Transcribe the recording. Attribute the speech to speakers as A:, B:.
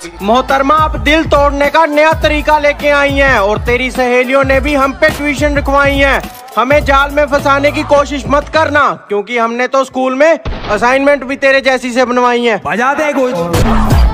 A: मोहतरमा आप दिल तोड़ने का नया तरीका लेके आई हैं और तेरी सहेलियों ने भी हम पे ट्यूशन रखवाई है। हमें जाल में फंसाने की कोशिश मत करना, क्योंकि हमने तो स्कूल में असाइनमेंट भी तेरे जैसी से बनवाई है।
B: बजा दे कुछ।